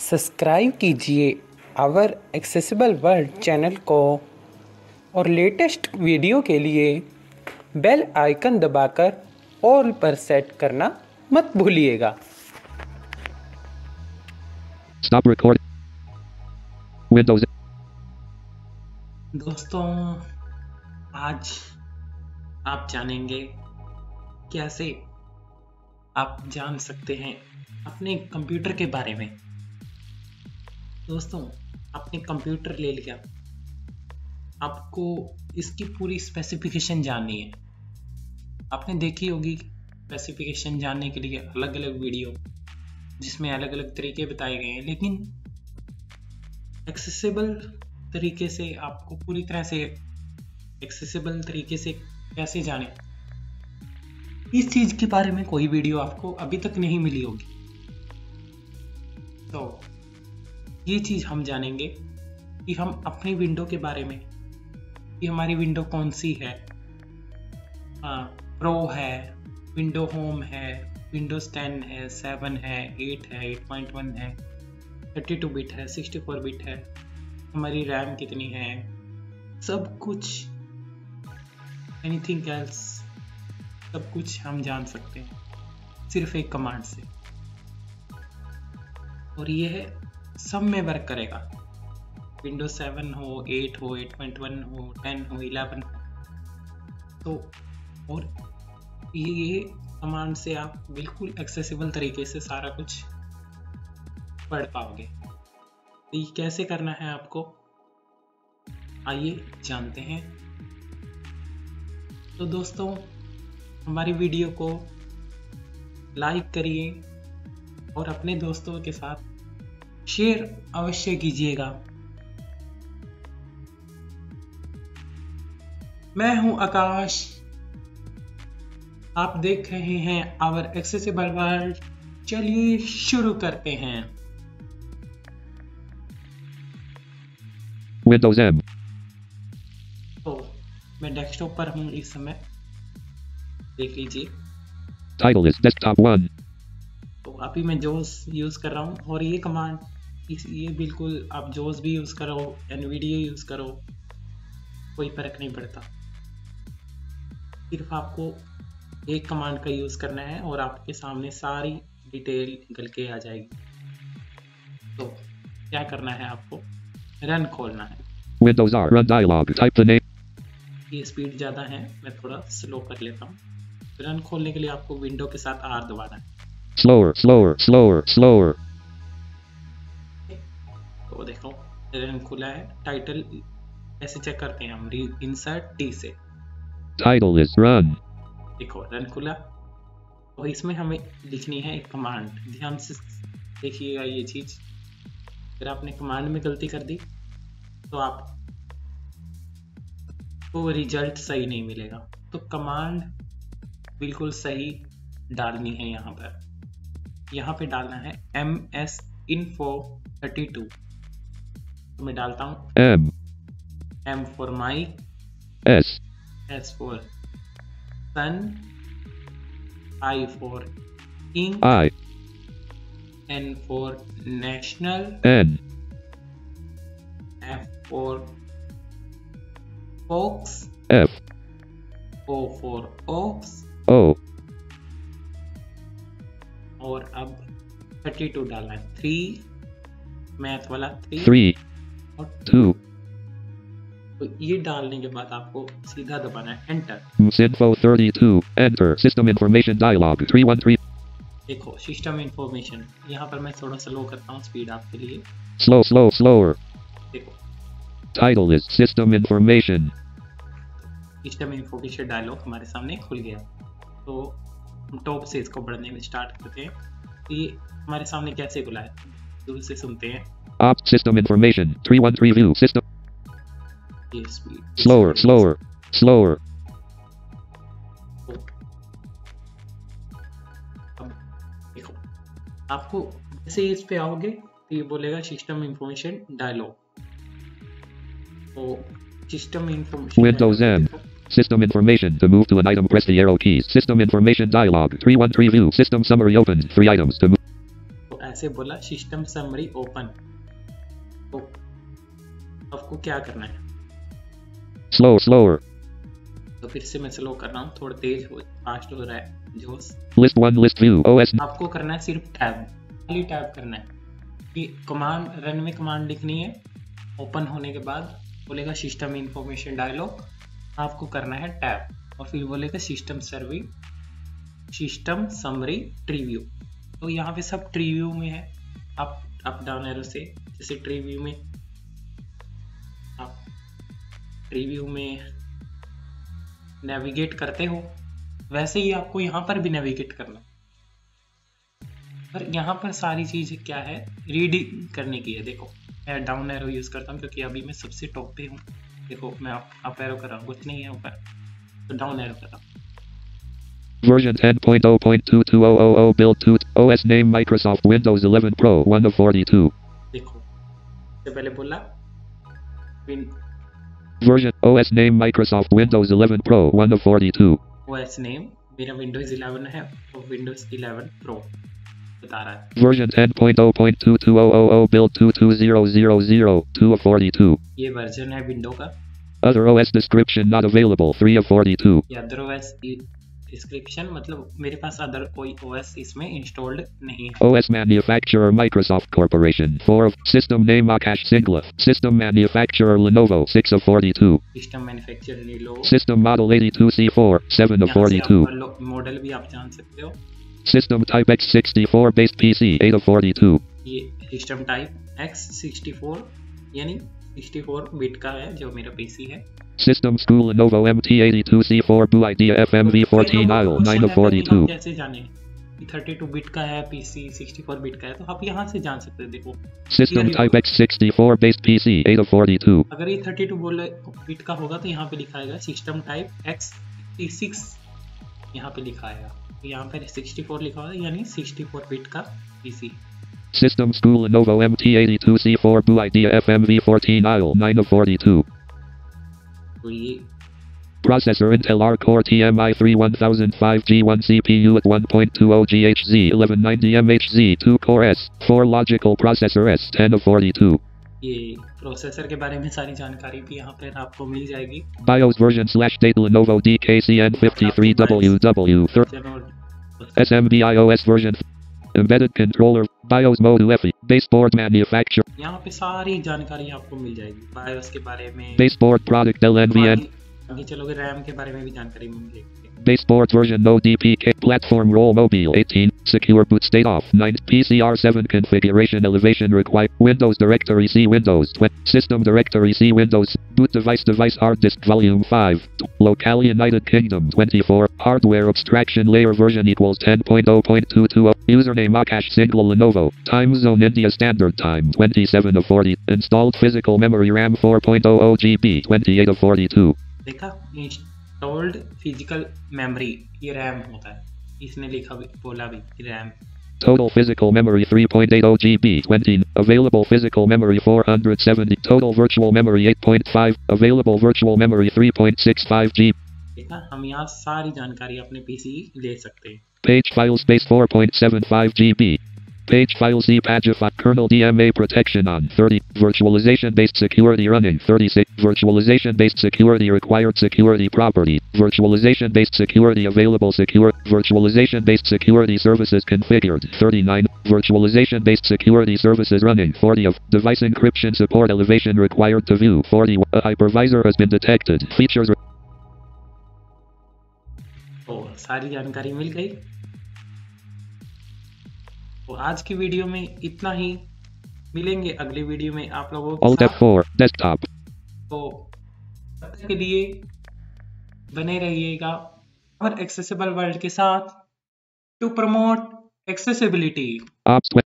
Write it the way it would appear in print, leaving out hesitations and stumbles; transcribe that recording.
Subscribe कीजिए our accessible world channel को और लेटेस्ट वीडियो के लिए बेल आइकन दबाकर ऑल पर सेट करना मत भूलिएगा। Stop record. Windows. दोस्तों, आज आप जानेंगे कैसे आप जान सकते हैं अपने कंप्यूटर के बारे में। दोस्तों, आपने कंप्यूटर ले लिया, आपको इसकी पूरी स्पेसिफिकेशन जाननी है। आपने देखी होगी स्पेसिफिकेशन जानने के लिए अलग अलग वीडियो जिसमें अलग अलग तरीके बताए गए हैं, लेकिन एक्सेसिबल तरीके से आपको पूरी तरह से एक्सेसिबल तरीके से कैसे जाने, इस चीज के बारे में कोई वीडियो आपको अभी तक नहीं मिली होगी। तो ये चीज हम जानेंगे कि हम अपनी विंडो के बारे में, कि हमारी विंडो कौन सी है। प्रो है, विंडो होम है, विंडोज 10 है, 7 है, 8 है, 8.1 है, 32 बिट है, 64 बिट है, हमारी रैम कितनी है, सब कुछ, एनीथिंग एल्स, सब कुछ हम जान सकते हैं सिर्फ एक कमांड से। और यह सब में वर्क करेगा, विंडोज 7 हो, 8 हो, 8.1 हो, 10 हो, 11 हो। तो और ये कमांड से आप बिल्कुल एक्सेसिबल तरीके से सारा कुछ पढ़ पाओगे। तो ये कैसे करना है आपको, आइए जानते हैं। तो दोस्तों, हमारी वीडियो को लाइक करिए और अपने दोस्तों के साथ शेयर अवश्य कीजिएगा। मैं हूं आकाश, आप देख रहे हैं आवर एक्सेसिबल वर्ल्ड। चलिए शुरू करते हैं। Windows M. तो मैं डेस्कटॉप पर हूं इस समय, देख लीजिए। Title is Desktop 1. तो अभी मैं जोस यूज कर रहा हूं और ये कमांड, ये बिल्कुल आप जोस भी यूज करो, एनवीडिया यूज करो, कोई फर्क नहीं पड़ता। सिर्फ आपको एक कमांड का यूज करना है और आपके सामने सारी डिटेल निकल के आ जाएगी। तो क्या करना है, आपको रन खोलना है। Windows R. Run dialog. Type the name. ये स्पीड ज़्यादा है, मैं थोड़ा स्लो कर लेता हूँ। रन खोलने के लिए आपको विंडो के साथ R दबाना है। Slower, slower, slower, slower. तो देखो रन खुला है। टाइटल कैसे चेक करते हैं हम, इंसर्ट टी से। Title is Run. देखो रन खुला, और इसमें हमें लिखनी है एक कमांड। ध्यान से देखिएगा ये चीज। अगर आपने कमांड में गलती कर दी तो आपको रिजल्ट सही नहीं मिलेगा। तो कमांड बिल्कुल सही डालनी है। यहाँ पे डालना है ms info 32। तो मैं डालता हूँ M for Mike, S for Sun, I for King, N for National, F for Fox, O for Ox, और अब 32 डालना है। 3 मैथ वाला 3 और 2। तो ये डालने के बाद आपको सीधा दबाना है enter. Info 32. Enter. System information dialog. 313. देखो सिस्टम इंफॉर्मेशन, यहाँ पर मैं थोड़ा स्लो करता हूँ स्पीड आपके लिए। Slower. देखो Title is System Information. System information dialog हमारे सामने खुल गया। तो हम टॉप से इसको बढ़ने में स्टार्ट करते हैं। तो ये हमारे सामने कैसे खुला है, दूर से सुनते हैं। System information. 313 view. System. ये स्पीड Slower. अब देखो, आपको जैसे इस पे आओगे तो ये बोलेगा सिस्टम इंफॉर्मेशन डायलॉग। तो system information Windows M. System information. To move to an item, press the arrow keys. System information dialog. 313 view. System summary opened. 3 items. To move. तो ऐसे से बोला सिस्टम समरी ओपन, तो आपको क्या करना है? Slower. तो फिर से मैं स्लो कर रहा हूँ, थोड़ा तेज हो, फास्ट हो रहा है जोश। List 1, list view, OS. आपको करना है सिर्फ टैब, खाली टैब करना है कि कमांड रन में कमांड लिखनी है। ओपन होने के बाद बोलेगा सिस्टम इंफॉर्मेशन डायलॉग, आपको करना है टैब और फिर बोलेगा सिस्टम समरी ट्री व्यू। तो यहाँ पे सब ट्री व्यू में है, आप अप डाउन एरो से जैसे ट्री व्यू में आप ट्री व्यू में नेविगेट करते हो वैसे ही आपको यहाँ पर भी नेविगेट करना। पर यहाँ पर सारी चीज़ क्या है, रीड करने की है। देखो मैं डाउन एरो यूज़ करता हूँ क्योंकि अभी मैं सबसे टॉप पे हूँ। देखो मैं अप एरो कर रहा हूँ, कुछ नहीं है ऊपर, तो डाउन एरो कर रहा हूँ। Version 10.0.22000 build 2 OS name Microsoft Windows 11 Pro 1 of 42. देखो इससे पहले बोला Version OS name Microsoft Windows 11 Pro 1 of 42. OS name मेरा Windows 11 है और Windows 11 Pro बता रहा है। Version 10.0.22000 build 22000 2 of 42. ये वर्जन है विंडो का। Other OS description not available 3 of 42. ये अदर OS डिस्क्रिप्शन मतलब मेरे पास अदर कोई OS इसमें इंस्टॉल्ड नहीं है। OS manufacturer Microsoft Corporation 4 of system name Akash Singlef. System manufacturer Lenovo 6 of 42. System manufacturer Lenovo। System model 82C4 7 of 42. Model भी आप जान सकते हो। System type x64 based PC 8 of 42. ये सिस्टम टाइप x64 यानी 64 bit का है जो मेरा पीसी है। System school Lenovo MT82C4 BU IDEA FMV14 IO 9 of 42. कैसे जाने कि 32 बिट का है पीसी 64 बिट का है, तो आप यहाँ से जान सकते हैं। देखो System type x64 based PC 8 of 42. अगर ये 32 बिट का होगा तो यहाँ पे लिखाएगा सिस्टम टाइप x86, यहाँ पे लिखा है, यहाँ पे 64 लिखा हुआ है यानी 64 बिट का PC. System school Lenovo MT82C4 BU IDEA FMV14 IO 9 of 42. तो ये Processor Intel R Core TMI 31005 G1 CPU at 1.20 GHz 1190 MHz 2 Core S4 Logical Processor S10 of 42. ये प्रोसेसर के बारे में सारी जानकारी भी यहाँ पर आपको मिल जाएगी। BIOS version /date Lenovo DKCN53WW SMBIOS version Embedded controller BIOS mode UEFI baseboard manufacturer यहाँ पे सारी जानकारी आपको मिल जाएगी BIOS के बारे में। baseboard product Dell NVN आगे चलोगे रैम के बारे में भी जानकारी मिलेगी। baseboard version no DPK platform roll mobile 18 secure boot state off 9 PCR7 configuration elevation required Windows directory C Windows 20 system directory C Windows boot device hard disk volume 5 locale United Kingdom 24 hardware abstraction layer version equals 10.0.220 username Akash Single Lenovo time zone India standard time 27 of 40 installed physical memory RAM 4.00 GB 28 of 42 देखा installed physical memory ये RAM होता है, इसने लिखा भी बोला भी RAM. Total physical memory 3.80 GB 20 available physical memory 470 total virtual memory 8.5 available virtual memory 3.65 GB देखा हम यहाँ सारी जानकारी अपने पीसी ले सकते हैं। page file space 4.75 GB page file C Pagify kernel DMA protection on 30 virtualization based security running 36 virtualization based security required security property virtualization based security available secure virtualization based security services configured 39 virtualization based security services running 40 of device encryption support elevation required to view 40 a hypervisor has been detected features तो सारी जानकारी मिल गई। तो आज की video में इतना ही, मिलेंगे अगली वीडियो में आप लोगों के Alt साथ। F4 desktop तो तब तक के लिए बने रहिएगा और एक्सेसिबल वर्ल्ड के साथ टू प्रमोट एक्सेसिबिलिटी। Ops